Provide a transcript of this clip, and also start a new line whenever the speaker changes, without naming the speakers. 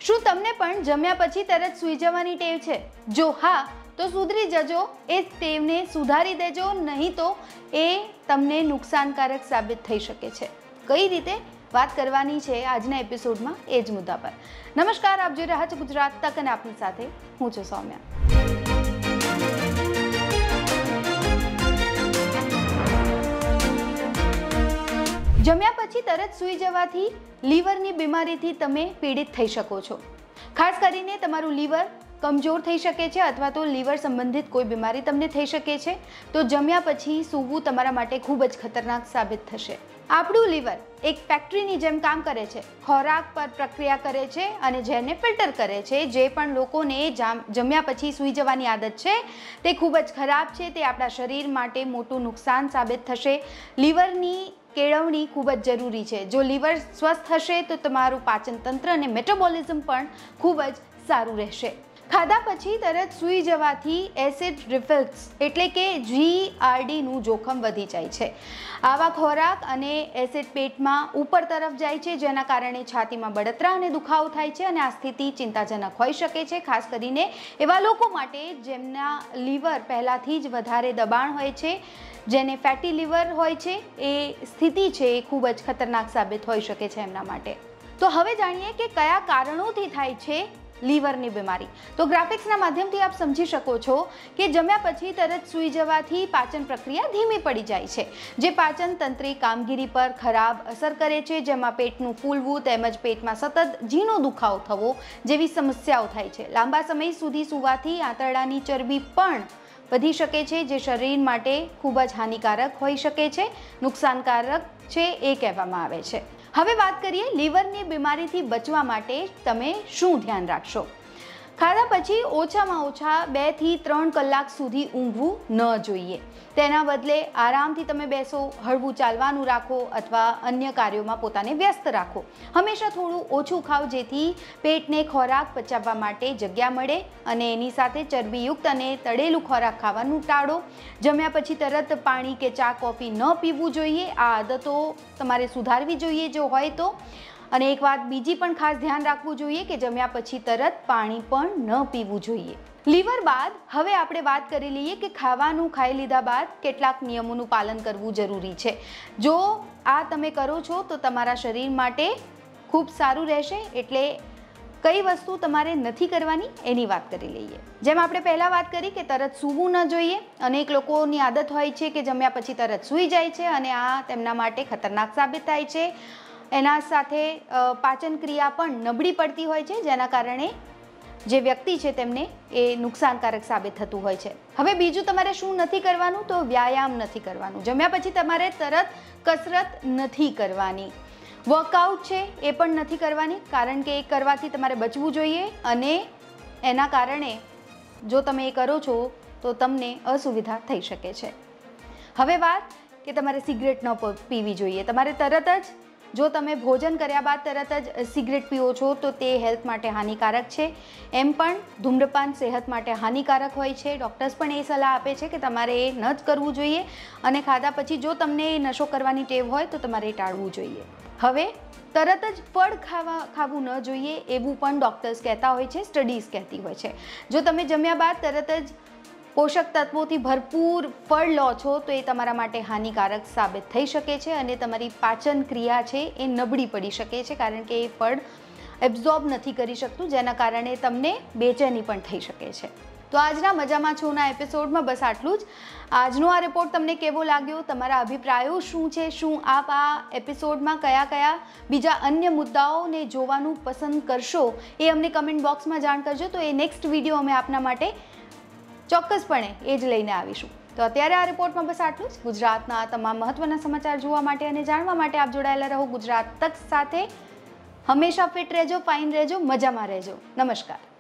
શું તમને પણ જમ્યા પછી તરત સૂઈ જવાની ટેવ છે? જો હા તો સુધરી જજો, એ ટેવને સુધારી દેજો, નહીં તો એ તમને નુકસાનકારક સાબિત થઈ શકે છે. કઈ રીતે વાત કરવાની છે આજના એપિસોડમાં, એ જ મુદ્દા પર. નમસ્કાર, આપ જોઈ રહ્યા છો ગુજરાત તક અને આપની સાથે હું છું સૌમ્યા. જમ્યા પછી તરત સૂઈ જવાથી લીવરની બીમારીથી તમે પીડિત થઈ શકો છો. ખાસ કરીને તમારું લીવર કમજોર થઈ શકે છે અથવા તો લીવર સંબંધિત કોઈ બીમારી તમને થઈ શકે છે. તો જમ્યા પછી સૂવું તમારા માટે ખૂબ જ ખતરનાક સાબિત થશે. આપણું લીવર એક ફેક્ટરીની જેમ કામ કરે છે, ખોરાક પર પ્રક્રિયા કરે છે અને જેને ફિલ્ટર કરે છે. જે પણ લોકોને જમ્યા પછી સૂઈ જવાની આદત છે તે ખૂબ જ ખરાબ છે. તે આપણા શરીર માટે મોટું નુકસાન સાબિત થશે. લીવરની કેળવણી ખૂબ જ જરૂરી છે. જો લીવર સ્વસ્થ હશે તો તમારું પાચન તંત્ર અને મેટાબોલિઝમ પણ ખૂબ જ સારું રહેશે. ખાધા પછી તરત સૂઈ જવાથી એસિડ રિફ્લક્સ એટલે કે GERDનું જોખમ વધી જાય છે. આવા ખોરાક અને એસિડ પેટમાં ઉપર તરફ જાય છે, જેના કારણે છાતીમાં બળતરા અને દુખાવો થાય છે અને આ સ્થિતિ ચિંતાજનક હોઈ શકે છે, ખાસ કરીને એવા લોકો માટે જેમના લીવર પહેલાંથી જ વધારે દબાણ હોય છે, જેને ફેટી લીવર હોય છે. એ સ્થિતિ છે એ ખૂબ જ ખતરનાક સાબિત હોઈ શકે છે એમના માટે. તો હવે જાણીએ કે કયા કારણોથી થાય છે લીવરની બીમારી. તો ગ્રાફિક્સના માધ્યમથી આપ સમજી શકો છો કે જમ્યા પછી તરત સૂઈ જવાથી પાચન પ્રક્રિયા ધીમી પડી જાય છે, જે પાચન તંત્રી કામગીરી પર ખરાબ અસર કરે છે, જેમાં પેટનું ફૂલવું તેમજ પેટમાં સતત ઝીણો દુખાવો થવો જેવી સમસ્યાઓ થાય છે. લાંબા સમય સુધી સૂવાથી આંતરડાની ચરબી પણ વધી શકે છે, જે શરીર માટે ખૂબ જ હાનિકારક હોઈ શકે છે, નુકસાનકારક છે એ કહેવામાં આવે છે. હવે વાત કરીએ લીવરની બીમારીથી બચવા માટે તમે શું ધ્યાન રાખશો. ખાધા પછી ઓછામાં ઓછા 2 થી 3 કલાક સુધી ઊંઘવું ન જોઈએ. તેના બદલે આરામથી તમે બેસો, હળવું ચાલવાનું રાખો અથવા અન્ય કાર્યોમાં પોતાને વ્યસ્ત રાખો. હંમેશા થોડું ઓછું ખાઓ, જેથી પેટને ખોરાક પચાવવા માટે જગ્યા મળે અને એની સાથે ચરબીયુક્ત અને તળેલું ખોરાક ખાવાનું ટાળો. જમ્યા પછી તરત પાણી કે ચા કોફી ન પીવું જોઈએ. આ આદતો તમારે સુધારવી જોઈએ જો હોય તો. અને એક વાત બીજી પણ ખાસ ધ્યાન રાખવું જોઈએ કે જમ્યા પછી તરત પાણી પણ ન પીવું જોઈએ. લીવર બાદ હવે આપણે વાત કરી લઈએ કે ખાવાનું ખાઈ લીધા બાદ કેટલાક નિયમોનું પાલન કરવું જરૂરી છે. જો આ તમે કરો છો તો તમારા શરીર માટે ખૂબ સારું રહેશે. એટલે કઈ વસ્તુ તમારે નથી કરવાની એની વાત કરી લઈએ. જેમ આપણે પહેલાં વાત કરી કે તરત સૂવું ન જોઈએ. અનેક લોકોની આદત હોય છે કે જમ્યા પછી તરત સૂઈ જાય છે અને આ તેમના માટે ખતરનાક સાબિત થાય છે. એના સાથે પાચન ક્રિયા પણ નબળી પડતી હોય છે, જેના કારણે જે વ્યક્તિ છે તેમને એ નુકસાનકારક સાબિત થતું હોય છે. હવે બીજું તમારે શું નથી કરવાનું, તો વ્યાયામ નથી કરવાનું. જમ્યા પછી તમારે તરત કસરત નથી કરવાની. વર્કઆઉટ છે એ પણ નથી કરવાની, કારણ કે એ કરવાથી તમારે બચવું જોઈએ અને એના કારણે જો તમે એ કરો છો તો તમને અસુવિધા થઈ શકે છે. હવે વાત કે તમારે સિગરેટ ન પીવી જોઈએ. તમારે તરત જ જો તમે ભોજન કર્યા બાદ તરત જ સિગરેટ પીવો છો તો તે હેલ્થ માટે હાનિકારક છે. એમ પણ ધૂમ્રપાન સેહત માટે હાનિકારક હોય છે. ડૉક્ટર્સ પણ એ સલાહ આપે છે કે તમારે એ ન જ કરવું જોઈએ અને ખાધા પછી જો તમને નશો કરવાની ટેવ હોય તો તમારે એ ટાળવું જોઈએ. હવે તરત જ ફળ ખાવું ન જોઈએ એવું પણ ડૉક્ટર્સ કહેતા હોય છે, સ્ટડીઝ કહેતી હોય છે. જો તમે જમ્યા બાદ તરત જ પોષક તત્વોથી ભરપૂર ફળ લો છો તો એ તમારા માટે હાનિકારક સાબિત થઈ શકે છે અને તમારી પાચન ક્રિયા છે એ નબળી પડી શકે છે, કારણ કે એ ફળ એબ્ઝોર્બ નથી કરી શકતું, જેના કારણે તમને બેચેની પણ થઈ શકે છે. તો આજના મજામાં છુંના એપિસોડમાં બસ આટલું જ. આજનો આ રિપોર્ટ તમને કેવો લાગ્યો, તમારા અભિપ્રાયો શું છે, શું આપ આ એપિસોડમાં કયા કયા બીજા અન્ય મુદ્દાઓને જોવાનું પસંદ કરશો એ અમને કમેન્ટ બોક્સમાં જાણ કરજો. તો એ નેક્સ્ટ વિડીયો અમે આપના માટે ચોક્કસપણે એ જ લઈને આવીશું. તો અત્યારે આ રિપોર્ટમાં બસ આટલું જ. ગુજરાતના તમામ મહત્વના સમાચાર જોવા માટે અને જાણવા માટે આપ જોડાયેલા રહો ગુજરાત તક સાથે. હંમેશા ફિટ રહેજો, ફાઇન રહેજો, મજામાં રહેજો. નમસ્કાર.